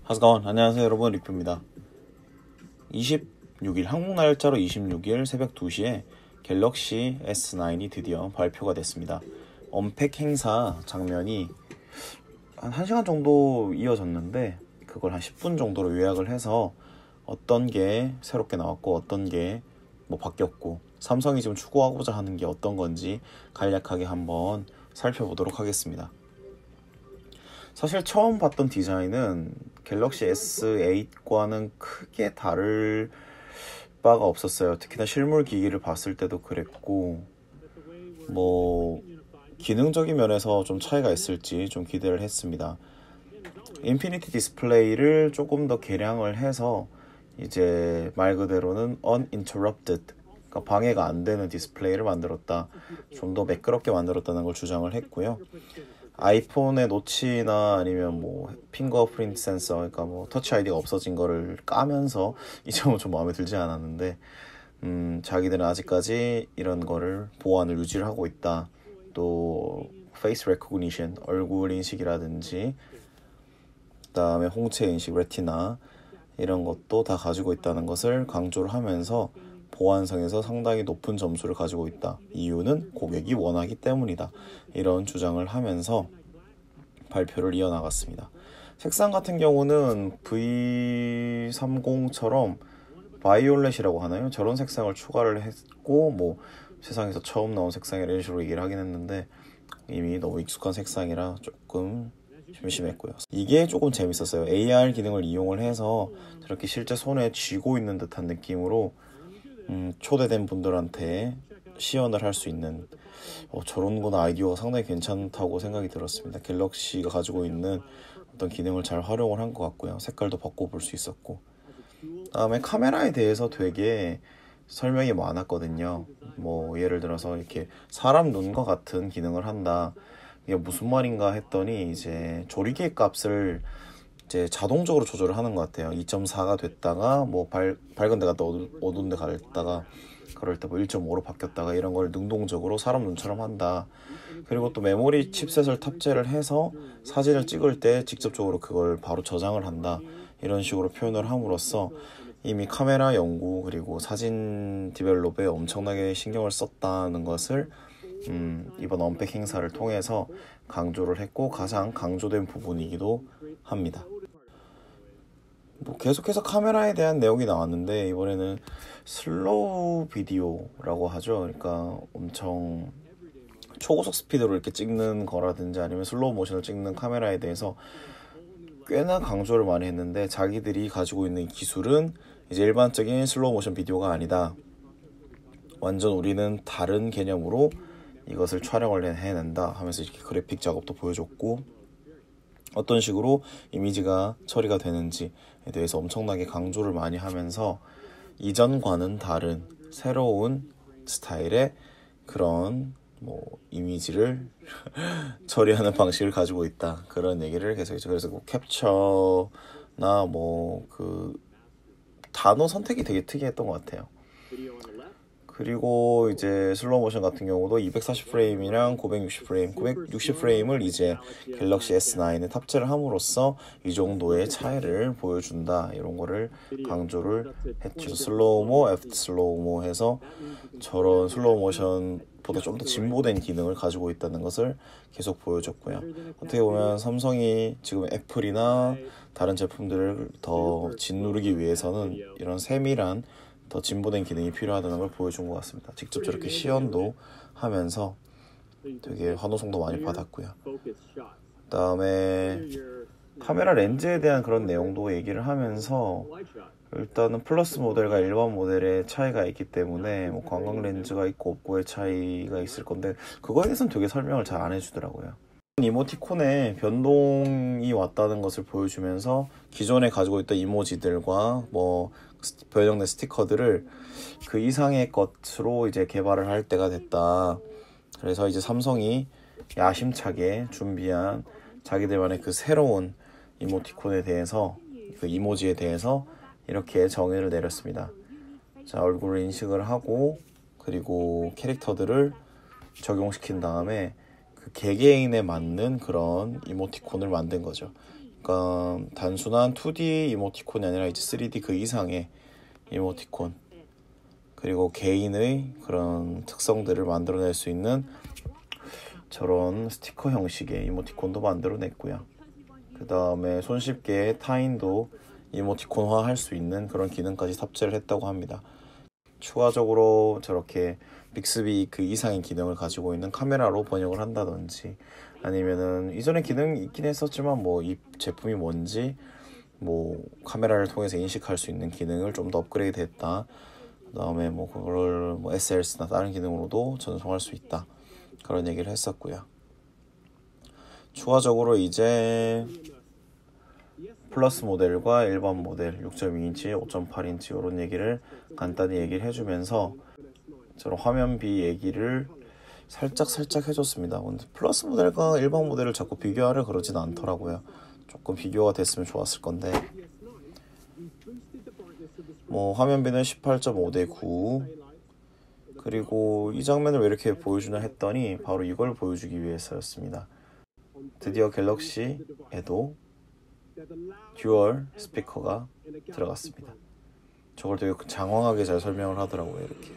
How's it going? 안녕하세요 여러분, 리프입니다. 26일 한국 날짜로 26일 새벽 2시에 갤럭시 S9이 드디어 발표가 됐습니다. 언팩 행사 장면이 한 1시간 정도 이어졌는데 그걸 한 10분 정도로 요약을 해서 어떤 게 새롭게 나왔고 어떤 게 바뀌었고 삼성이 지금 추구하고자 하는 게 어떤 건지 간략하게 한번 살펴보도록 하겠습니다. 사실 처음 봤던 디자인은 갤럭시 S8과는 크게 다를 바가 없었어요. 특히나 실물 기기를 봤을 때도 그랬고 기능적인 면에서 좀 차이가 있을지 좀 기대를 했습니다. 인피니티 디스플레이를 조금 더 개량을 해서 이제 말 그대로는 uninterrupted, 그러니까 방해가 안 되는 디스플레이를 만들었다, 좀 더 매끄럽게 만들었다는 걸 주장을 했고요. 아이폰의 노치나 아니면 핑거프린트 센서, 그러니까 터치 아이디가 없어진 거를 까면서 이 점은 좀 마음에 들지 않았는데 자기들은 아직까지 이런 거를 보안을 유지를 하고 있다. 또 페이스 레코그니션, 얼굴 인식이라든지 그다음에 홍채 인식, 레티나 이런 것도 다 가지고 있다는 것을 강조를 하면서 보안성에서 상당히 높은 점수를 가지고 있다. 이유는 고객이 원하기 때문이다. 이런 주장을 하면서 발표를 이어나갔습니다. 색상 같은 경우는 V30처럼 바이올렛이라고 하나요? 저런 색상을 추가를 했고 세상에서 처음 나온 색상이 이런 식으로 얘기를 하긴 했는데 이미 너무 익숙한 색상이라 조금 심심했고요. 이게 조금 재밌었어요. AR 기능을 이용을 해서 저렇게 실제 손에 쥐고 있는 듯한 느낌으로 초대된 분들한테 시연을 할 수 있는 저런 건 아이디어가 상당히 괜찮다고 생각이 들었습니다. 갤럭시가 가지고 있는 어떤 기능을 잘 활용을 한 것 같고요. 색깔도 바꿔볼 수 있었고, 다음에 카메라에 대해서 되게 설명이 많았거든요. 예를 들어서 이렇게 사람 눈과 같은 기능을 한다. 이게 무슨 말인가 했더니 이제 조리개 값을 이제 자동적으로 조절을 하는 것 같아요. 2.4가 됐다가 밝은 데 갔다 어두운 데 갔다가 그럴 때 1.5로 바뀌었다가 이런 걸 능동적으로 사람 눈처럼 한다. 그리고 또 메모리 칩셋을 탑재를 해서 사진을 찍을 때 직접적으로 그걸 바로 저장을 한다. 이런 식으로 표현을 함으로써 이미 카메라 연구 그리고 사진 디벨롭에 엄청나게 신경을 썼다는 것을 이번 언팩 행사를 통해서 강조를 했고 가장 강조된 부분이기도 합니다. 계속해서 카메라에 대한 내용이 나왔는데 이번에는 슬로우 비디오라고 하죠. 그러니까 엄청 초고속 스피드로 이렇게 찍는 거라든지 아니면 슬로우 모션을 찍는 카메라에 대해서 꽤나 강조를 많이 했는데 자기들이 가지고 있는 기술은 이제 일반적인 슬로우 모션 비디오가 아니다. 완전 우리는 다른 개념으로 이것을 촬영을 해낸다 하면서 이렇게 그래픽 작업도 보여줬고 어떤 식으로 이미지가 처리가 되는지에 대해서 엄청나게 강조를 많이 하면서 이전과는 다른 새로운 스타일의 그런 이미지를 처리하는 방식을 가지고 있다. 그런 얘기를 계속했죠. 그래서 캡처나 그 단어 선택이 되게 특이했던 것 같아요. 그리고 이제 슬로우 모션 같은 경우도 240프레임이랑 960프레임, 960프레임을 이제 갤럭시 S9에 탑재를 함으로써 이 정도의 차이를 보여준다. 이런 거를 강조를 했죠. 슬로우모, 애프터 슬로우모 해서 저런 슬로우 모션보다 좀 더 진보된 기능을 가지고 있다는 것을 계속 보여줬고요. 어떻게 보면 삼성이 지금 애플이나 다른 제품들을 더 짓누르기 위해서는 이런 세밀한 더 진보된 기능이 필요하다는 걸 보여준 것 같습니다. 직접 저렇게 시연도 하면서 되게 환호성도 많이 받았고요. 그다음에 카메라 렌즈에 대한 그런 내용도 얘기를 하면서 일단은 플러스 모델과 일반 모델의 차이가 있기 때문에 관광 렌즈가 있고 없고의 차이가 있을 건데 그거에 대해서는 되게 설명을 잘 안 해주더라고요. 이모티콘에 변동이 왔다는 것을 보여주면서 기존에 가지고 있던 이모지들과 변형된 스티커들을 그 이상의 것으로 이제 개발을 할 때가 됐다. 그래서 이제 삼성이 야심차게 준비한 자기들만의 그 새로운 이모티콘에 대해서, 그 이모지에 대해서 이렇게 정의를 내렸습니다. 자, 얼굴을 인식을 하고 그리고 캐릭터들을 적용시킨 다음에 그 개개인에 맞는 그런 이모티콘을 만든 거죠. 그러니까 단순한 2D 이모티콘이 아니라 이제 3D 그 이상의 이모티콘, 그리고 개인의 그런 특성들을 만들어낼 수 있는 저런 스티커 형식의 이모티콘도 만들어냈고요. 그 다음에 손쉽게 타인도 이모티콘화 할 수 있는 그런 기능까지 탑재를 했다고 합니다. 추가적으로 저렇게 빅스비 그 이상의 기능을 가지고 있는 카메라로 번역을 한다든지, 아니면은 이전에 기능이 있긴 했었지만 뭐 이 제품이 뭔지 뭐 카메라를 통해서 인식할 수 있는 기능을 좀 더 업그레이드 했다. 그 다음에 뭐 그걸 뭐 SLS나 다른 기능으로도 전송할 수 있다, 그런 얘기를 했었고요. 추가적으로 이제 플러스 모델과 일반 모델 6.2인치, 5.8인치 이런 얘기를 간단히 얘기를 해주면서 저런 화면비 얘기를 살짝 해줬습니다. 근데 플러스 모델과 일반 모델을 자꾸 비교하려 그러진 않더라고요. 조금 비교가 됐으면 좋았을 건데, 뭐 화면비는 18.5:9, 그리고 이 장면을 왜 이렇게 보여주나 했더니 바로 이걸 보여주기 위해서였습니다. 드디어 갤럭시에도 듀얼 스피커가 들어갔습니다. 저걸 되게 장황하게 잘 설명을 하더라고요. 이렇게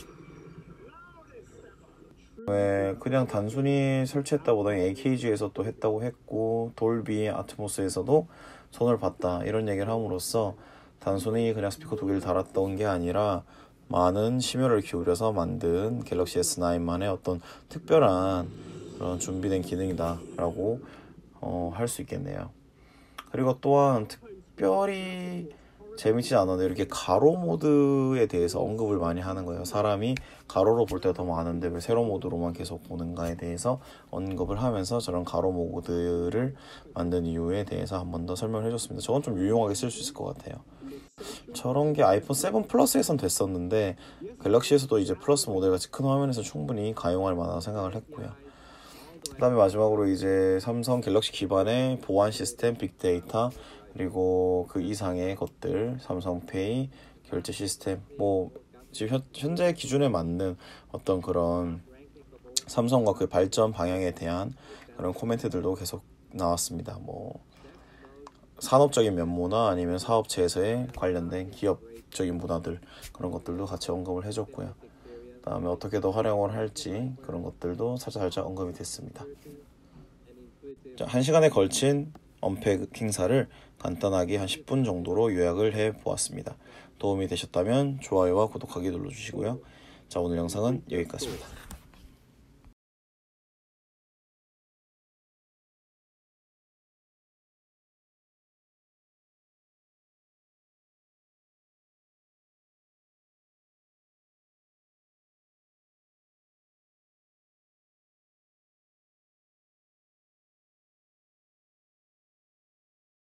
왜 그냥 단순히 설치했다보다 AKG에서 또 했다고 했고, 돌비 아트모스에서도 손을 봤다, 이런 얘기를 함으로써 단순히 그냥 스피커 2개를 달았던 게 아니라 많은 심혈을 기울여서 만든 갤럭시 S9만의 어떤 특별한 그런 준비된 기능이다 라고 할 수 있겠네요. 그리고 또한 특별히 재밌지 않아도 이렇게 가로 모드에 대해서 언급을 많이 하는 거예요. 사람이 가로로 볼 때가 더 많은데 왜 세로 모드로만 계속 보는가에 대해서 언급을 하면서 저런 가로 모드를 만든 이유에 대해서 한 번 더 설명을 해줬습니다. 저건 좀 유용하게 쓸 수 있을 것 같아요. 저런 게 아이폰 7 플러스에선 됐었는데 갤럭시에서도 이제 플러스 모델같이 큰 화면에서 충분히 가용할 만하다고 생각을 했고요. 그 다음에 마지막으로 이제 삼성 갤럭시 기반의 보안 시스템, 빅데이터, 그리고 그 이상의 것들, 삼성페이, 결제 시스템, 뭐 지금 현재 기준에 맞는 어떤 그런 삼성과 그 발전 방향에 대한 그런 코멘트들도 계속 나왔습니다. 뭐 산업적인 면모나 아니면 사업체에서의 관련된 기업적인 문화들, 그런 것들도 같이 언급을 해줬고요. 그 다음에 어떻게 더 활용을 할지 그런 것들도 살짝 언급이 됐습니다. 자, 1시간에 걸친 언팩 행사를 간단하게 한 10분 정도로 요약을 해보았습니다. 도움이 되셨다면 좋아요와 구독하기 눌러주시고요. 자, 오늘 영상은 여기까지입니다.